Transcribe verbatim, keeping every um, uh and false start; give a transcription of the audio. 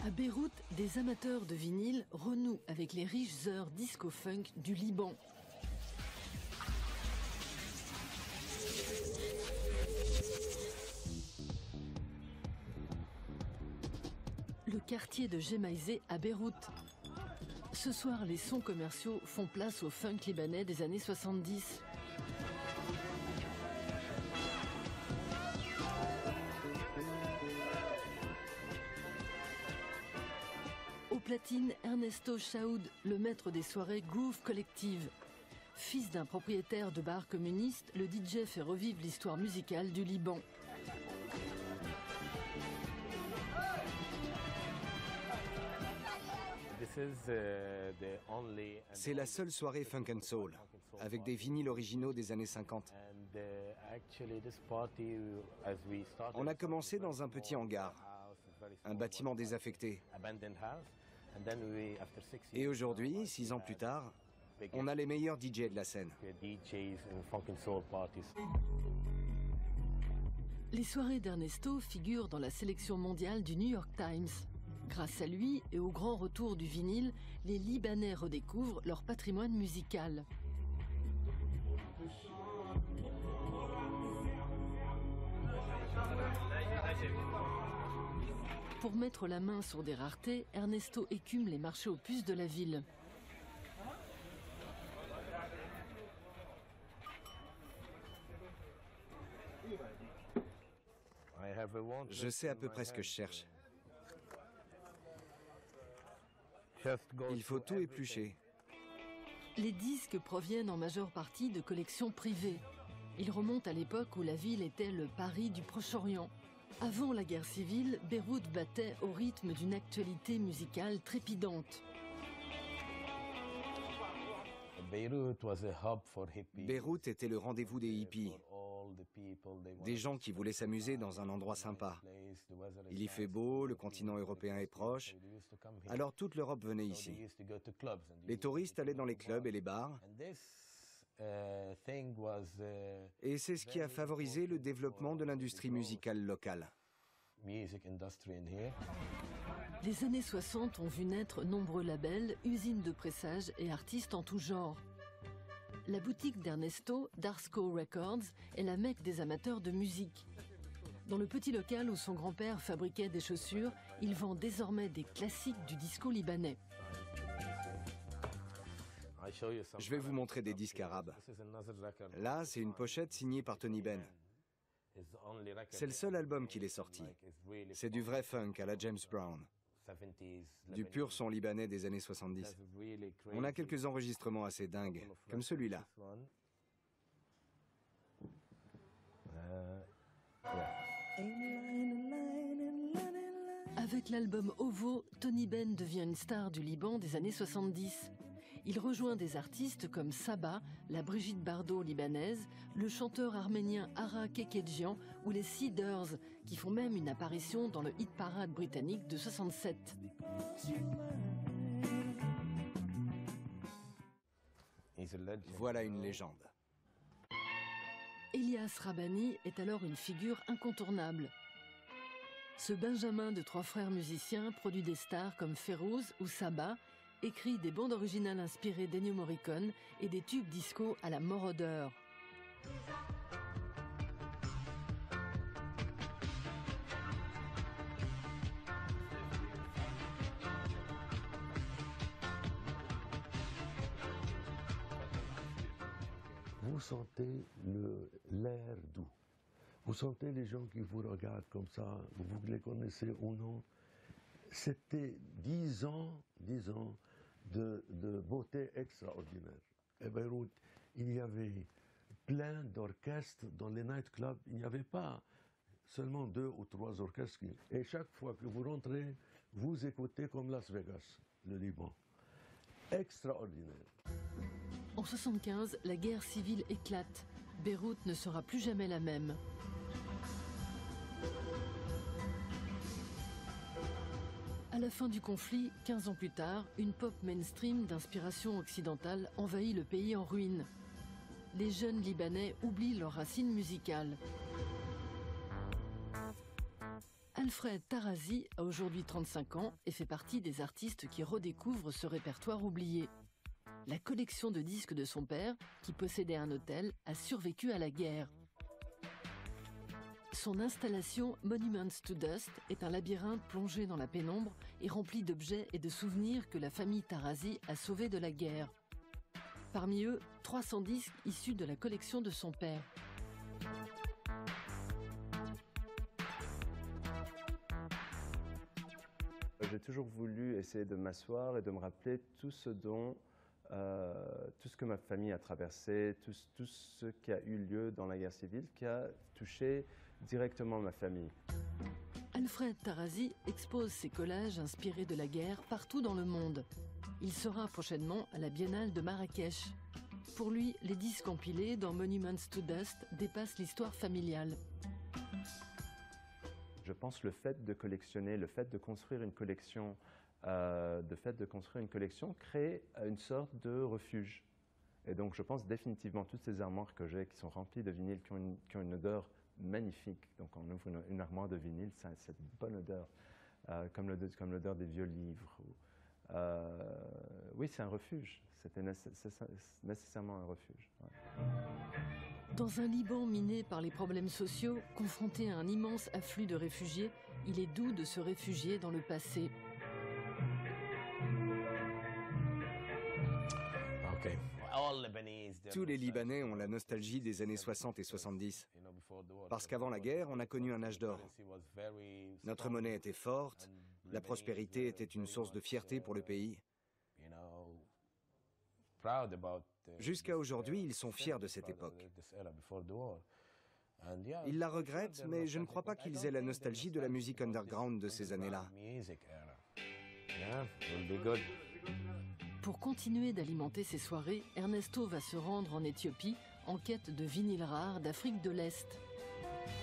À Beyrouth, des amateurs de vinyle renouent avec les riches heures disco-funk du Liban. Le quartier de Gemaizeh à Beyrouth. Ce soir, les sons commerciaux font place au funk libanais des années soixante-dix. Au platine, Ernesto Chaoud, le maître des soirées Groove Collective. Fils d'un propriétaire de bar communiste, le D J fait revivre l'histoire musicale du Liban. C'est la seule soirée funk and soul, avec des vinyles originaux des années cinquante. On a commencé dans un petit hangar, un bâtiment désaffecté. Et aujourd'hui, six ans plus tard, on a les meilleurs D J de la scène. Les soirées d'Ernesto figurent dans la sélection mondiale du New York Times. Grâce à lui et au grand retour du vinyle, les Libanais redécouvrent leur patrimoine musical. Pour mettre la main sur des raretés, Ernesto écume les marchés aux puces de la ville. Je sais à peu près ce que je cherche. Il faut tout éplucher. Les disques proviennent en majeure partie de collections privées. Ils remontent à l'époque où la ville était le Paris du Proche-Orient. Avant la guerre civile, Beyrouth battait au rythme d'une actualité musicale trépidante. Beyrouth était le rendez-vous des hippies, des gens qui voulaient s'amuser dans un endroit sympa. Il y fait beau, le continent européen est proche, alors toute l'Europe venait ici. Les touristes allaient dans les clubs et les bars, et c'est ce qui a favorisé le développement de l'industrie musicale locale. Les années soixante ont vu naître nombreux labels, usines de pressage et artistes en tout genre. La boutique d'Ernesto, Darsco Records, est la mecque des amateurs de musique. Dans le petit local où son grand-père fabriquait des chaussures, il vend désormais des classiques du disco libanais. Je vais vous montrer des disques arabes. Là, c'est une pochette signée par Tony Benn. C'est le seul album qu'il ait sorti. C'est du vrai funk à la James Brown. Du pur son libanais des années soixante-dix. On a quelques enregistrements assez dingues, comme celui-là. Avec l'album Ovo, Tony Benn devient une star du Liban des années soixante-dix. Il rejoint des artistes comme Saba, la Brigitte Bardot libanaise, le chanteur arménien Ara Kekedjian ou les Seeders, qui font même une apparition dans le hit parade britannique de soixante-sept. Voilà une légende. Elias Rabani est alors une figure incontournable. Ce Benjamin de trois frères musiciens produit des stars comme Férouz ou Saba, écrit des bandes originales inspirées d'Ennio Morricone et des tubes disco à la Moroder. Vous sentez l'air doux. Vous sentez les gens qui vous regardent comme ça, vous les connaissez ou non. C'était dix ans, dix ans de, de beauté extraordinaire. À Beyrouth, il y avait plein d'orchestres dans les nightclubs. Il n'y avait pas seulement deux ou trois orchestres. Et chaque fois que vous rentrez, vous écoutez comme Las Vegas, le Liban. Extraordinaire. En soixante-quinze, la guerre civile éclate. Beyrouth ne sera plus jamais la même. À la fin du conflit, quinze ans plus tard, une pop mainstream d'inspiration occidentale envahit le pays en ruine. Les jeunes Libanais oublient leurs racines musicales. Alfred Tarazi a aujourd'hui trente-cinq ans et fait partie des artistes qui redécouvrent ce répertoire oublié. La collection de disques de son père, qui possédait un hôtel, a survécu à la guerre. Son installation Monuments to Dust est un labyrinthe plongé dans la pénombre et rempli d'objets et de souvenirs que la famille Tarazi a sauvés de la guerre. Parmi eux, trois cents disques issus de la collection de son père. J'ai toujours voulu essayer de m'asseoir et de me rappeler tout ce dont, euh, tout ce que ma famille a traversé, tout, tout ce qui a eu lieu dans la guerre civile, qui a touché directement ma famille. Alfred Tarazi expose ses collages inspirés de la guerre partout dans le monde. Il sera prochainement à la Biennale de Marrakech. Pour lui, les disques empilés dans Monuments to Dust dépassent l'histoire familiale. Je pense que le fait de collectionner, le fait de construire une collection, euh, le fait de construire une collection crée une sorte de refuge. Et donc je pense définitivement toutes ces armoires que j'ai qui sont remplies de vinyle, qui ont une, qui ont une odeur magnifique. Donc on ouvre une, une armoire de vinyle, ça a cette bonne odeur, euh, comme l'odeur comme l'odeur des vieux livres. Euh, oui, c'est un refuge. C'était nécessairement un refuge. Ouais. Dans un Liban miné par les problèmes sociaux, confronté à un immense afflux de réfugiés, il est doux de se réfugier dans le passé. Okay. Tous les Libanais ont la nostalgie des années soixante et soixante-dix. Parce qu'avant la guerre, on a connu un âge d'or. Notre monnaie était forte, la prospérité était une source de fierté pour le pays. Jusqu'à aujourd'hui, ils sont fiers de cette époque. Ils la regrettent, mais je ne crois pas qu'ils aient la nostalgie de la musique underground de ces années-là. Pour continuer d'alimenter ses soirées, Ernesto va se rendre en Éthiopie en quête de vinyles rares d'Afrique de l'Est.